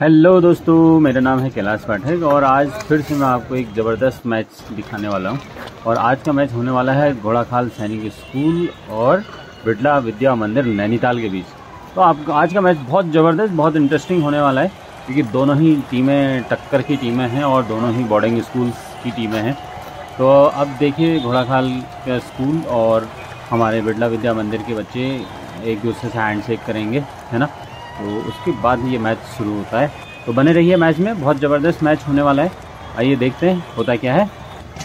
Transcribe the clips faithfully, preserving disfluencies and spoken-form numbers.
Hello दोस्तों, मेरा नाम है कैलाश पाठक और आज फिर से मैं आपको एक ज़बरदस्त मैच दिखाने वाला हूं। और आज का मैच होने वाला है घोड़ाखाल सैनिक स्कूल और बिड़ला विद्या मंदिर नैनीताल के बीच। तो आप आज का मैच बहुत ज़बरदस्त, बहुत इंटरेस्टिंग होने वाला है क्योंकि दोनों ही टीमें टक्कर की टीमें हैं और दोनों ही बोर्डिंग स्कूल की टीमें हैं। तो अब देखिए, घोड़ाखाल का स्कूल और हमारे बिड़ला विद्या मंदिर के बच्चे एक दूसरे से हैंड शेक करेंगे, है ना। तो उसके बाद ये मैच शुरू होता है। तो बने रहिए मैच में, बहुत ज़बरदस्त मैच होने वाला है। आइए देखते हैं होता क्या है।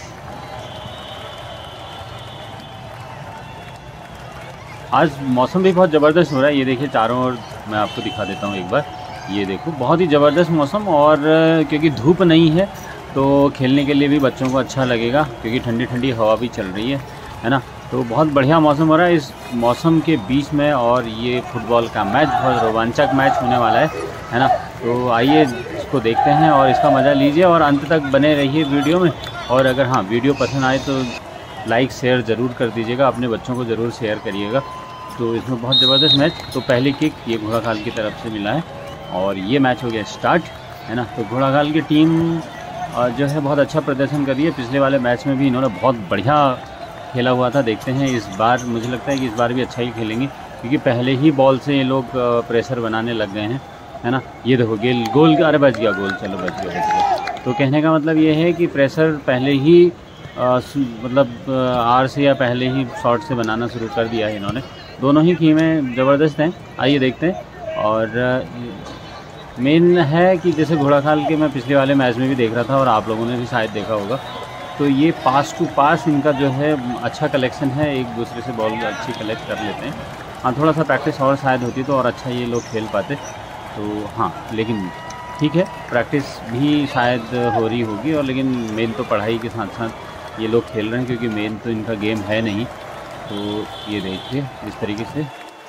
आज मौसम भी बहुत ज़बरदस्त हो रहा है। ये देखिए चारों ओर, मैं आपको दिखा देता हूँ एक बार। ये देखो, बहुत ही ज़बरदस्त मौसम, और क्योंकि धूप नहीं है तो खेलने के लिए भी बच्चों को अच्छा लगेगा क्योंकि ठंडी ठंडी हवा भी चल रही है, है ना। तो बहुत बढ़िया मौसम हो रहा है। इस मौसम के बीच में और ये फुटबॉल का मैच, बहुत रोमांचक मैच होने वाला है है ना। तो आइए इसको देखते हैं और इसका मज़ा लीजिए और अंत तक बने रहिए वीडियो में। और अगर हाँ वीडियो पसंद आए तो लाइक शेयर ज़रूर कर दीजिएगा, अपने बच्चों को ज़रूर शेयर करिएगा। तो इसमें बहुत ज़बरदस्त मैच। तो पहली किक ये घोड़ाखाल की तरफ से मिला है और ये मैच हो गया स्टार्ट, है ना। तो घोड़ाखाल की टीम जो है बहुत अच्छा प्रदर्शन कर रही है। पिछले वाले मैच में भी इन्होंने बहुत बढ़िया खेला हुआ था। देखते हैं इस बार, मुझे लगता है कि इस बार भी अच्छा ही खेलेंगे क्योंकि पहले ही बॉल से ये लोग प्रेशर बनाने लग गए हैं, है ना। ये देखो गेल गोल, अरे बच गया गोल, चलो बच गया बच गया। तो कहने का मतलब ये है कि प्रेशर पहले ही आ, मतलब आर से या पहले ही शॉट से बनाना शुरू कर दिया है इन्होंने। दोनों ही टीमें ज़बरदस्त हैं। आइए देखते हैं। और मेन है कि जैसे घोड़ाखाल के मैं पिछले वाले मैच में भी देख रहा था और आप लोगों ने भी शायद देखा होगा, तो ये पास टू पास इनका जो है अच्छा कलेक्शन है, एक दूसरे से बॉल अच्छी कलेक्ट कर लेते हैं। हाँ, थोड़ा सा प्रैक्टिस और शायद होती तो और अच्छा ये लोग खेल पाते। तो हाँ, लेकिन ठीक है, प्रैक्टिस भी शायद हो रही होगी और लेकिन मेन तो पढ़ाई के साथ साथ ये लोग खेल रहे हैं क्योंकि मेन तो इनका गेम है नहीं। तो ये देखिए इस तरीके से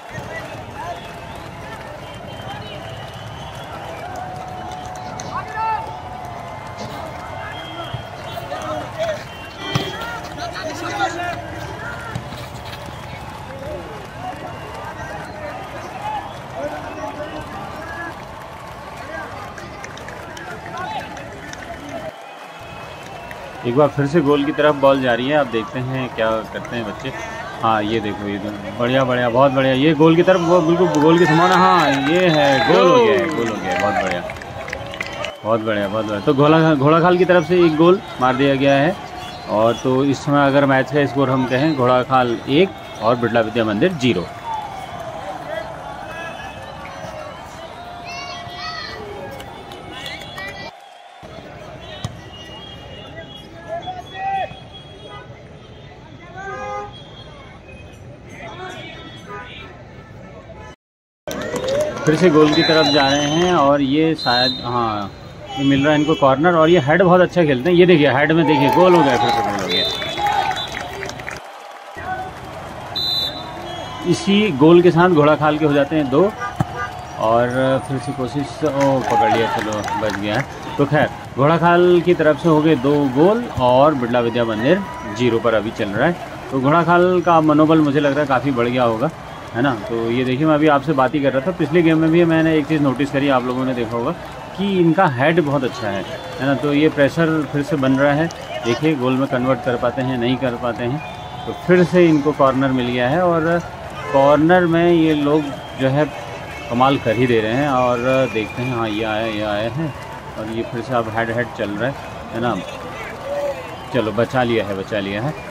एक बार फिर से गोल की तरफ बॉल जा रही है। आप देखते हैं क्या करते हैं बच्चे। हाँ ये देखो, ये बढ़िया बढ़िया, बहुत बढ़िया। ये गोल की तरफ, वो बिल्कुल गोल की संभावना, हाँ ये है, गोल हो गया है, गोल हो गया है, बहुत बढ़िया बहुत बढ़िया बहुत बढ़िया। तो घोड़ा घोड़ाखाल की तरफ से एक गोल मार दिया गया है। और तो इस समय अगर मैच का स्कोर हम कहें, घोड़ाखाल एक और बिड़ला विद्या मंदिर जीरो। फिर से गोल की तरफ जा रहे हैं और ये शायद, हाँ ये मिल रहा है इनको कॉर्नर। और ये हेड बहुत अच्छा खेलते हैं। ये देखिए हेड में, देखिए गोल हो गया, फिर से गोल हो गया। इसी गोल के साथ घोड़ाखाल के हो जाते हैं दो। और फिर से कोशिश, ओ पकड़ लिया, चलो बच गया। तो खैर घोड़ाखाल की तरफ से हो गए दो गोल और बिड़ला विद्या मंदिर जीरो पर अभी चल रहा है। तो घोड़ाखाल का मनोबल मुझे लग रहा है काफ़ी बढ़ गया होगा, है ना। तो ये देखिए, मैं अभी आपसे बात ही कर रहा था। पिछले गेम में भी मैंने एक चीज़ नोटिस करी, आप लोगों ने देखा होगा कि इनका हेड बहुत अच्छा है, है ना। तो ये प्रेशर फिर से बन रहा है। देखिए गोल में कन्वर्ट कर पाते हैं, नहीं कर पाते हैं। तो फिर से इनको कॉर्नर मिल गया है और कॉर्नर में ये लोग जो है कमाल कर ही दे रहे हैं। और देखते हैं, हाँ ये आया ये आया है और ये फिर से अब हेड हेड चल रहा है, है ना। चलो बचा लिया है, बचा लिया है।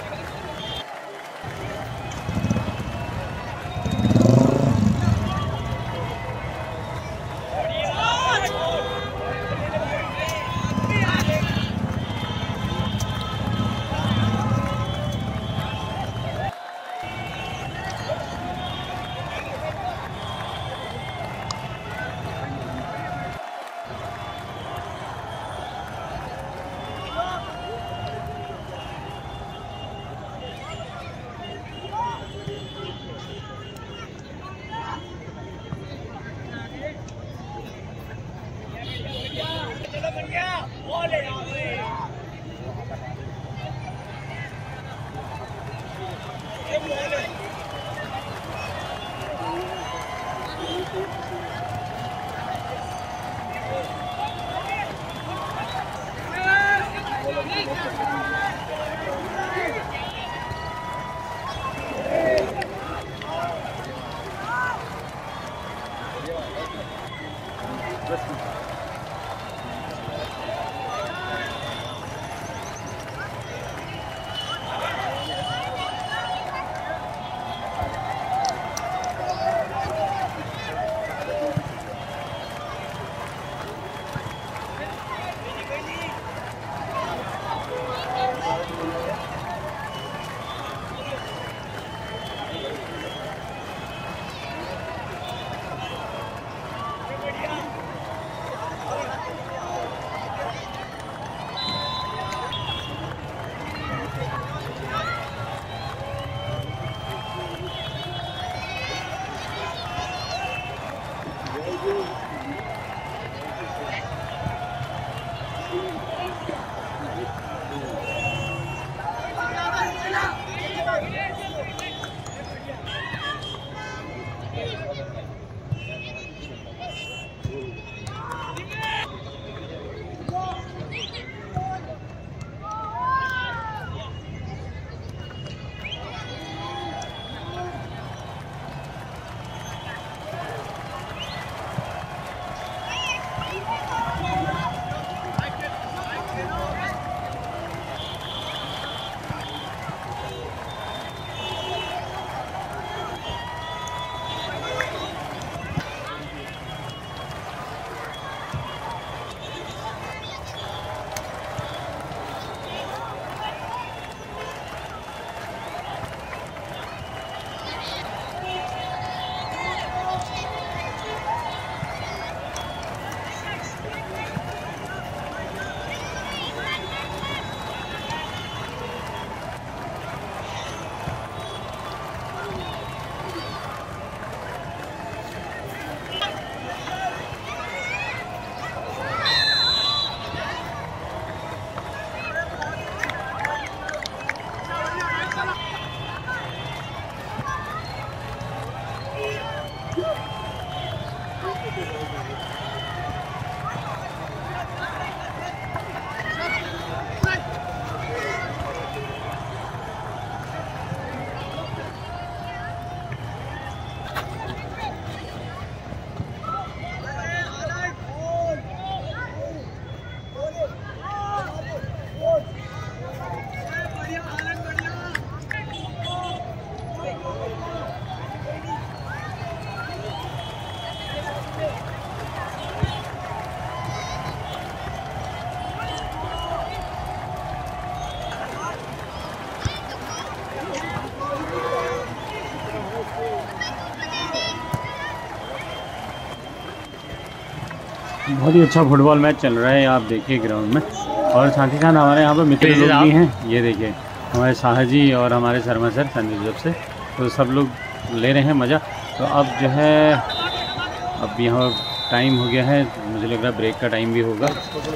बहुत ही अच्छा फुटबॉल मैच चल रहा है आप देखिए ग्राउंड में। और साथ ही साथ हमारे यहाँ पर मित्र लोग भी हैं, ये देखिए हमारे शाह जी और हमारे शर्मा सर संदीप जब से, तो सब लोग ले रहे हैं मज़ा। तो अब जो है अब यहाँ टाइम हो गया है, मुझे लग रहा है ब्रेक का टाइम भी होगा।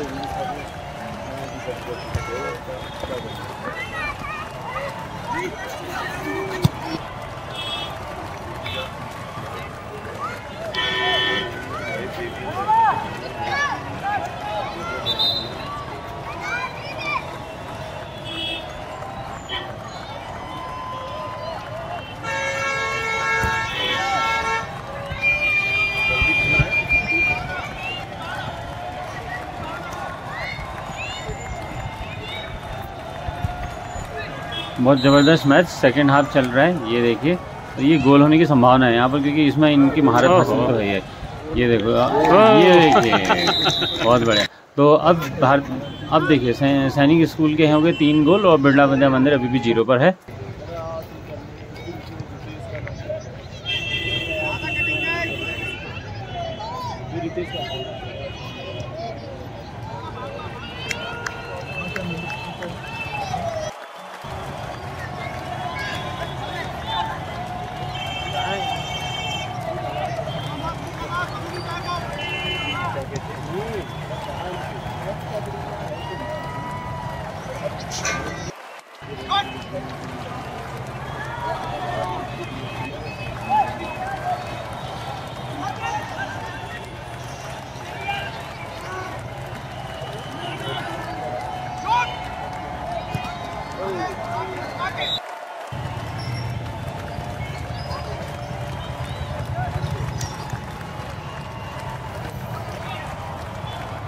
बहुत ज़बरदस्त मैच सेकंड हाफ चल रहा है, ये देखिए। तो ये गोल होने की संभावना है यहाँ पर, क्योंकि इसमें इनकी महारत हासिल तो है। ये ये देखो, ये देखिए बहुत बढ़िया। तो अब भारत अब देखिए सैनिक स्कूल के हैं हो गए तीन गोल और बिरला विद्या मंदिर अभी भी जीरो पर है।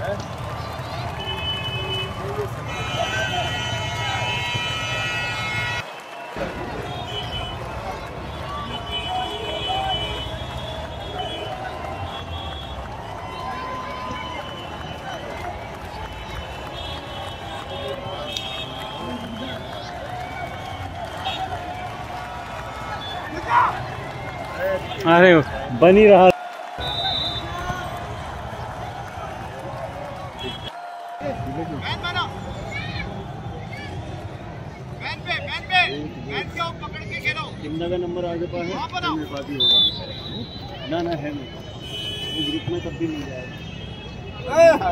अरे बनी रहा। कितना का नंबर आगे पर है होगा ना ना है ग्रुप में तब भी मिल जाएगा।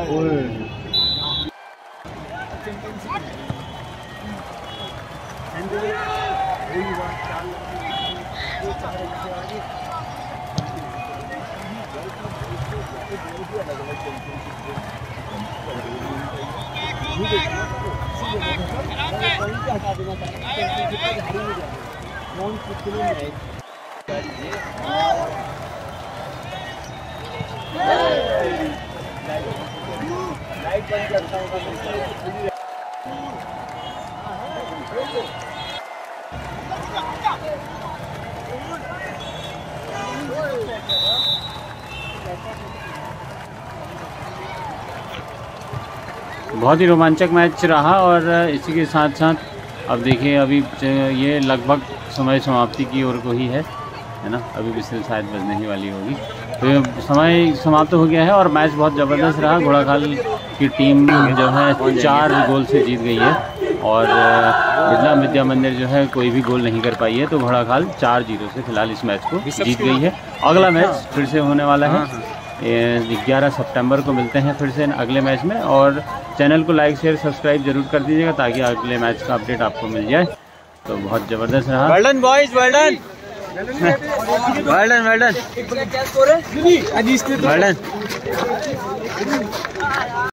लाइट बंद करता हूँ। बहुत ही रोमांचक मैच रहा और इसी के साथ साथ अब देखिए अभी ये लगभग समय समाप्ति की ओर को ही है है ना। अभी बिस्तर शायद बजने ही वाली होगी, तो समय समाप्त हो गया है और मैच बहुत ज़बरदस्त रहा। घोड़ाखाल की टीम जो है चार गोल से जीत गई है और बिरला विद्या मंदिर जो है कोई भी गोल नहीं कर पाई है। तो घोड़ाखाल चार जीरो से फिलहाल इस मैच को जीत गई है। अगला मैच फिर से होने वाला है ग्यारह सितंबर को। मिलते हैं फिर से अगले मैच में और चैनल को लाइक शेयर सब्सक्राइब जरूर कर दीजिएगा ताकि अगले मैच का अपडेट आपको मिल जाए। तो बहुत ज़बरदस्त रहा। Well done boys, well done well done well done well done.